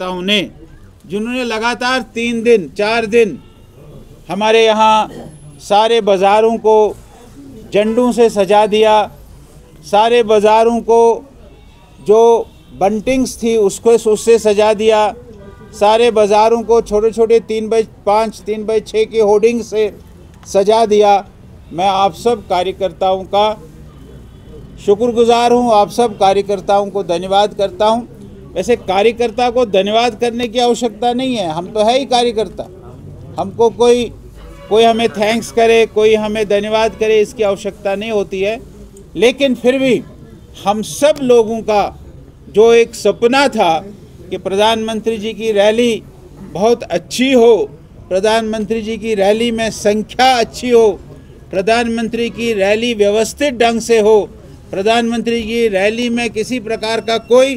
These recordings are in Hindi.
कार्यकर्ताओं ने, जिन्होंने लगातार 3 दिन 4 दिन हमारे यहाँ सारे बाज़ारों को झंडों से सजा दिया, सारे बाज़ारों को जो बंटिंग्स थी उससे सजा दिया, सारे बाज़ारों को छोटे छोटे 3x5 3x6 के होर्डिंग से सजा दिया। मैं आप सब कार्यकर्ताओं का शुक्रगुजार हूं, आप सब कार्यकर्ताओं को धन्यवाद करता हूं। वैसे कार्यकर्ता को धन्यवाद करने की आवश्यकता नहीं है, हम तो है ही कार्यकर्ता। हमको कोई हमें थैंक्स करे, कोई हमें धन्यवाद करे, इसकी आवश्यकता नहीं होती है। लेकिन फिर भी हम सब लोगों का जो एक सपना था कि प्रधानमंत्री जी की रैली बहुत अच्छी हो, प्रधानमंत्री जी की रैली में संख्या अच्छी हो, प्रधानमंत्री की रैली व्यवस्थित ढंग से हो, प्रधानमंत्री की रैली में किसी प्रकार का कोई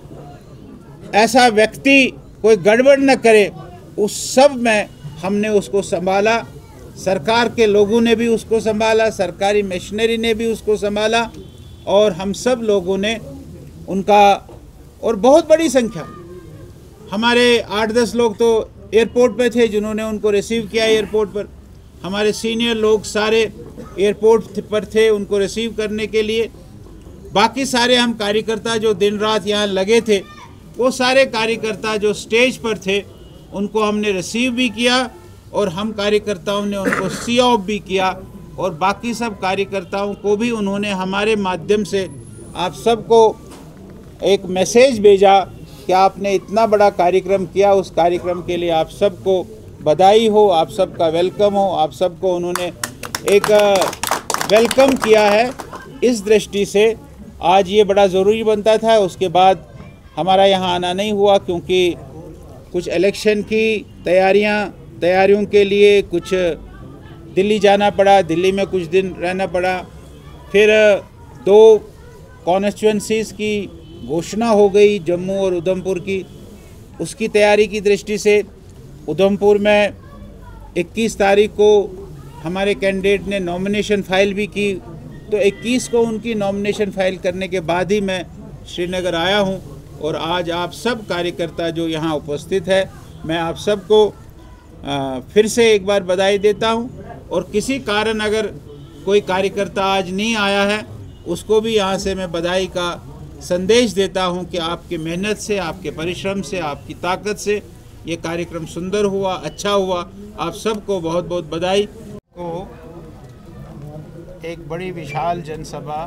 ऐसा व्यक्ति कोई गड़बड़ न करे, उस सब में हमने उसको संभाला। सरकार के लोगों ने भी उसको संभाला, सरकारी मशीनरी ने भी उसको संभाला और हम सब लोगों ने उनका, और बहुत बड़ी संख्या हमारे 8-10 लोग तो एयरपोर्ट पे थे जिन्होंने उनको रिसीव किया। एयरपोर्ट पर हमारे सीनियर लोग सारे एयरपोर्ट पर थे उनको रिसीव करने के लिए। बाकी सारे हम कार्यकर्ता जो दिन रात यहाँ लगे थे, वो सारे कार्यकर्ता जो स्टेज पर थे उनको हमने रिसीव भी किया और हम कार्यकर्ताओं ने उनको सी ऑफ भी किया। और बाकी सब कार्यकर्ताओं को भी उन्होंने हमारे माध्यम से आप सबको एक मैसेज भेजा कि आपने इतना बड़ा कार्यक्रम किया, उस कार्यक्रम के लिए आप सबको बधाई हो, आप सबका वेलकम हो, आप सबको उन्होंने एक वेलकम किया है। इस दृष्टि से आज ये बड़ा ज़रूरी बनता था। उसके बाद हमारा यहाँ आना नहीं हुआ क्योंकि कुछ इलेक्शन की तैयारियों के लिए कुछ दिल्ली जाना पड़ा, दिल्ली में कुछ दिन रहना पड़ा। फिर 2 कॉन्स्टिट्यूंसीज़ की घोषणा हो गई, जम्मू और उधमपुर की। उसकी तैयारी की दृष्टि से उधमपुर में 21 तारीख को हमारे कैंडिडेट ने नॉमिनेशन फाइल भी की, तो 21 को उनकी नॉमिनेशन फाइल करने के बाद ही मैं श्रीनगर आया हूं। और आज आप सब कार्यकर्ता जो यहाँ उपस्थित है, मैं आप सबको फिर से एक बार बधाई देता हूं। और किसी कारण अगर कोई कार्यकर्ता आज नहीं आया है, उसको भी यहाँ से मैं बधाई का संदेश देता हूं कि आपकी मेहनत से, आपके परिश्रम से, आपकी ताकत से ये कार्यक्रम सुंदर हुआ, अच्छा हुआ। आप सबको बहुत बहुत बधाई। को एक बड़ी विशाल जनसभा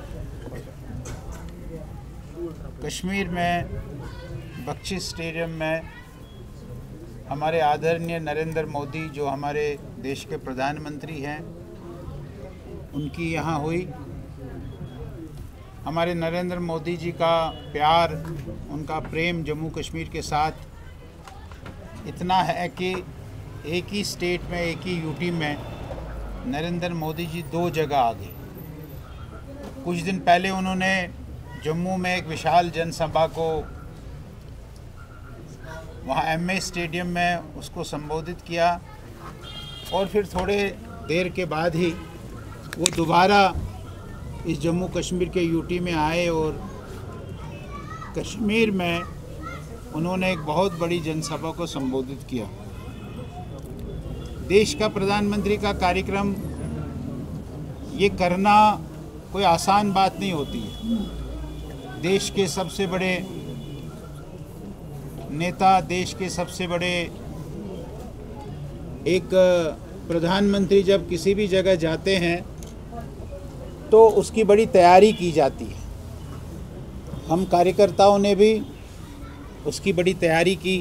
कश्मीर में बख्शी स्टेडियम में हमारे आदरणीय नरेंद्र मोदी जो हमारे देश के प्रधानमंत्री हैं, उनकी यहाँ हुई। हमारे नरेंद्र मोदी जी का प्यार, उनका प्रेम जम्मू कश्मीर के साथ इतना है कि एक ही स्टेट में, एक ही यूटी में नरेंद्र मोदी जी 2 जगह आ गए। कुछ दिन पहले उन्होंने जम्मू में एक विशाल जनसभा को वहाँ एमए स्टेडियम में उसको संबोधित किया और फिर थोड़े देर के बाद ही वो दोबारा इस जम्मू कश्मीर के यूटी में आए और कश्मीर में उन्होंने एक बहुत बड़ी जनसभा को संबोधित किया। देश का प्रधानमंत्री का कार्यक्रम ये करना कोई आसान बात नहीं होती है। देश के सबसे बड़े नेता, देश के सबसे बड़े एक प्रधानमंत्री जब किसी भी जगह जाते हैं तो उसकी बड़ी तैयारी की जाती है। हम कार्यकर्ताओं ने भी उसकी बड़ी तैयारी की।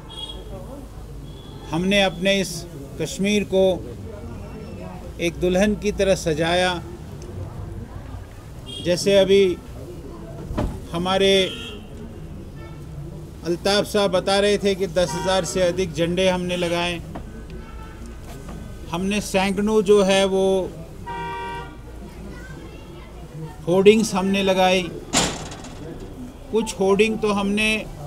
हमने अपने इस कश्मीर को एक दुल्हन की तरह सजाया। जैसे अभी हमारे अल्ताफ़ साहब बता रहे थे कि 10,000 से अधिक झंडे हमने लगाए। हमने सैकड़ों जो है वो होर्डिंग्स हमने लगाई। कुछ होर्डिंग तो हमने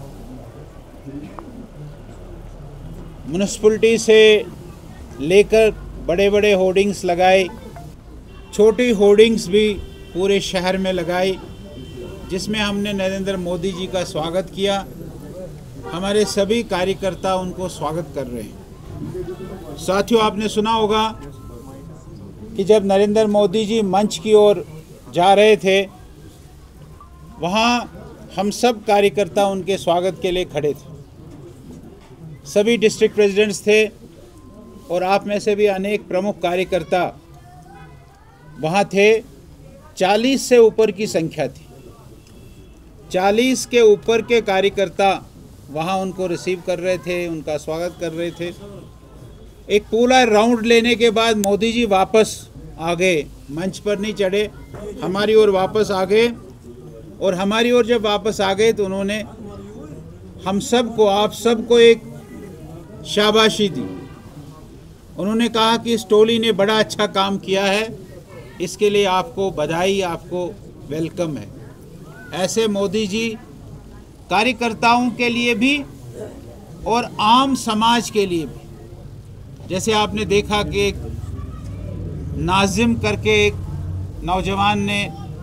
म्यूनिसिपैलिटी से लेकर बड़े बड़े होर्डिंग्स लगाए, छोटी होर्डिंग्स भी पूरे शहर में लगाई, जिसमें हमने नरेंद्र मोदी जी का स्वागत किया। हमारे सभी कार्यकर्ता उनको स्वागत कर रहे हैं। साथियों, आपने सुना होगा कि जब नरेंद्र मोदी जी मंच की ओर जा रहे थे, वहाँ हम सब कार्यकर्ता उनके स्वागत के लिए खड़े थे। सभी डिस्ट्रिक्ट प्रेसिडेंट्स थे और आप में से भी अनेक प्रमुख कार्यकर्ता वहाँ थे। 40 से ऊपर की संख्या थी। 40 के ऊपर के कार्यकर्ता वहाँ उनको रिसीव कर रहे थे, उनका स्वागत कर रहे थे। एक पूरा राउंड लेने के बाद मोदी जी वापस आ गए, मंच पर नहीं चढ़े, हमारी ओर वापस आ गए। और हमारी ओर जब वापस आ गए तो उन्होंने हम सबको, आप सबको एक शाबाशी दी। उन्होंने कहा कि इस टोली ने बड़ा अच्छा काम किया है, इसके लिए आपको बधाई, आपको वेलकम है। ऐसे मोदी जी कार्यकर्ताओं के लिए भी और आम समाज के लिए भी, जैसे आपने देखा कि एक नाजिम करके एक नौजवान ने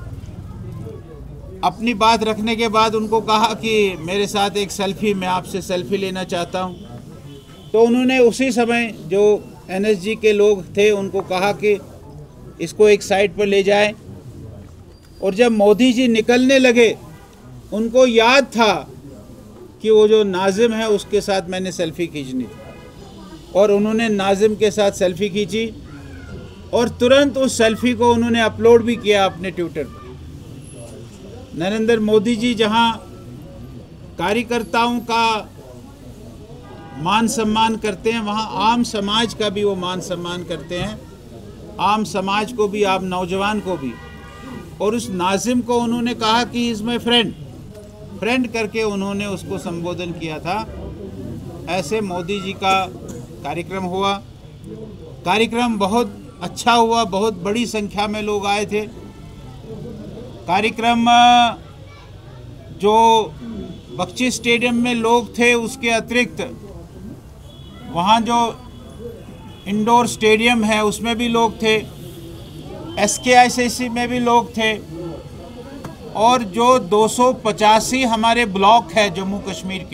अपनी बात रखने के बाद उनको कहा कि मेरे साथ एक सेल्फी, मैं आपसे सेल्फी लेना चाहता हूं। तो उन्होंने उसी समय जो एनएसजी के लोग थे उनको कहा कि इसको एक साइड पर ले जाएं। और जब मोदी जी निकलने लगे, उनको याद था कि वो जो नाजिम है उसके साथ मैंने सेल्फी खींचनी थी, और उन्होंने नाजिम के साथ सेल्फी खींची और तुरंत उस सेल्फी को उन्होंने अपलोड भी किया अपने ट्विटर पर। नरेंद्र मोदी जी जहां कार्यकर्ताओं का मान सम्मान करते हैं, वहां आम समाज का भी वो मान सम्मान करते हैं, आम समाज को भी, आप नौजवान को भी। और उस नाजिम को उन्होंने कहा कि इज़ माई फ्रेंड करके उन्होंने उसको संबोधन किया था। ऐसे मोदी जी का कार्यक्रम हुआ। कार्यक्रम बहुत अच्छा हुआ, बहुत बड़ी संख्या में लोग आए थे। कार्यक्रम जो बख्शी स्टेडियम में लोग थे, उसके अतिरिक्त वहाँ जो इंडोर स्टेडियम है उसमें भी लोग थे, SKICC में भी लोग थे, और जो 285 हमारे ब्लॉक है जम्मू कश्मीर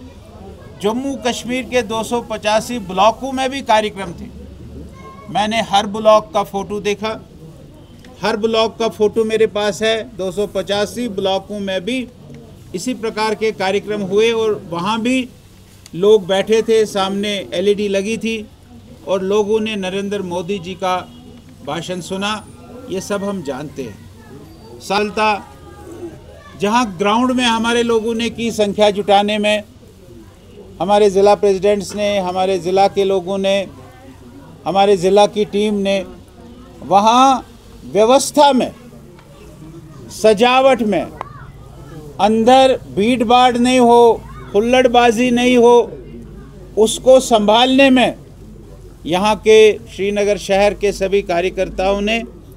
के 285 ब्लॉकों में भी कार्यक्रम थे। मैंने हर ब्लॉक का फ़ोटो देखा, हर ब्लॉक का फ़ोटो मेरे पास है। 285 ब्लॉकों में भी इसी प्रकार के कार्यक्रम हुए और वहाँ भी लोग बैठे थे, सामने LED लगी थी और लोगों ने नरेंद्र मोदी जी का भाषण सुना। ये सब हम जानते हैं। सालता जहाँ ग्राउंड में हमारे लोगों ने की संख्या जुटाने में, हमारे ज़िला प्रेसिडेंट्स ने, हमारे ज़िला के लोगों ने, हमारे ज़िला की टीम ने, वहाँ व्यवस्था में, सजावट में, अंदर भीड़ भाड़ नहीं हो, हुल्लड़बाजी नहीं हो, उसको संभालने में यहाँ के श्रीनगर शहर के सभी कार्यकर्ताओं ने,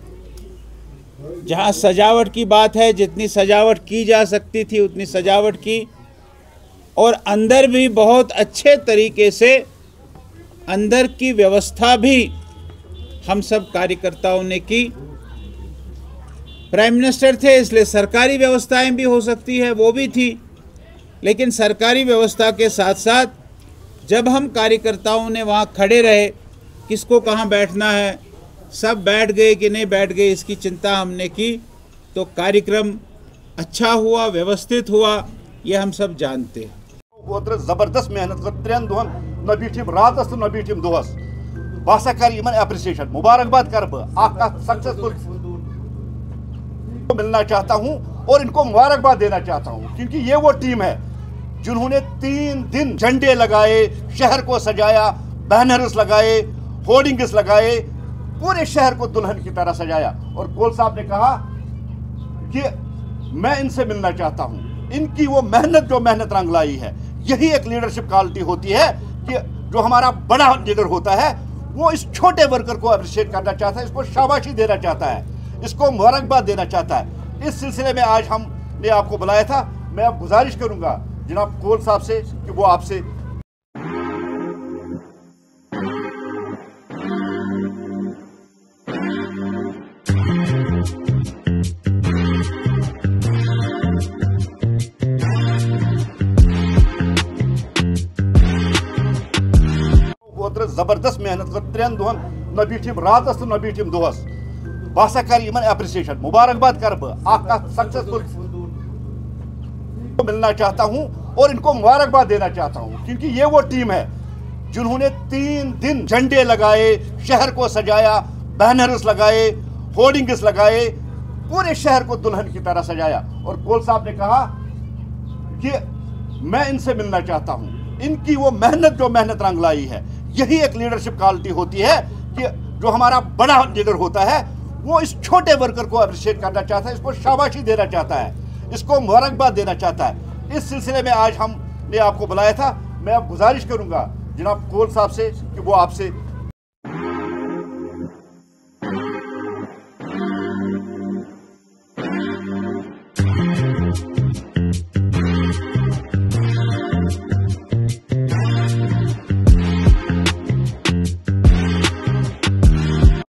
जहाँ सजावट की बात है, जितनी सजावट की जा सकती थी उतनी सजावट की, और अंदर भी बहुत अच्छे तरीके से अंदर की व्यवस्था भी हम सब कार्यकर्ताओं ने की। प्राइम मिनिस्टर थे इसलिए सरकारी व्यवस्थाएं भी हो सकती है, वो भी थी, लेकिन सरकारी व्यवस्था के साथ साथ जब हम कार्यकर्ताओं ने वहाँ खड़े रहे, किसको कहाँ बैठना है, सब बैठ गए कि नहीं बैठ गए, इसकी चिंता हमने की, तो कार्यक्रम अच्छा हुआ, व्यवस्थित हुआ, ये हम सब जानते हैं। जबरदस्त मेहनत कर 3 दोहन न बीठिम रातस तो न बीठिम दोहस। बसा कर एप्रिसिएशन, मुबारकबाद कर सक्सेसफुल मिलना चाहता हूं और इनको मुबारकबाद देना चाहता हूं, क्योंकि ये वो टीम है जिन्होंने 3 दिन झंडे लगाए, शहर को सजाया, बैनर्स लगाए, होर्डिंग्स लगाए, पूरे शहर को दुल्हन की तरह सजाया। और कोल साहब ने कहा कि मैं इनसे मिलना चाहता हूं, इनकी वो मेहनत जो मेहनत रंग लाई है, यही एक लीडरशिप क्वालिटी होती है कि जो हमारा बड़ा लीडर होता है वो इस छोटे वर्कर को अप्रिशिएट करना चाहता है, इसको शाबाशी देना चाहता है, इसको मुबारकबाद देना चाहता है। इस सिलसिले में आज हमने आपको बुलाया था। मैं अब गुजारिश करूंगा जनाब कोल साहब से कि वो आपसे जबरदस्त मेहनत कर 3 दोहन न बीठिम रातस तो न बीठिम दोहस बसा कर एप्रिसिएशन मुबारकबाद कर सक्सेसफुल मिलना चाहता हूं और इनको मुबारकबाद देना चाहता हूं, क्योंकि ये वो टीम है जिन्होंने 3 दिन झंडे लगाए, शहर को सजाया, बैनर्स लगाए, होर्डिंग्स लगाए, पूरे शहर को दुल्हन की तरह सजाया। और कोल साहब ने कहा कि मैं इनसे मिलना चाहता हूं, इनकी वो मेहनत जो मेहनत रंग लाई है, यही एक लीडरशिप क्वालिटी होती है कि जो हमारा बड़ा लीडर होता है वो इस छोटे वर्कर को अप्रिशिएट करना चाहता है, इसको शाबाशी देना चाहता है, इसको मुबारकबाद देना चाहता है। इस सिलसिले में आज हमने आपको बुलाया था। मैं अब गुजारिश करूंगा जनाब कोल साहब से कि वो आपसे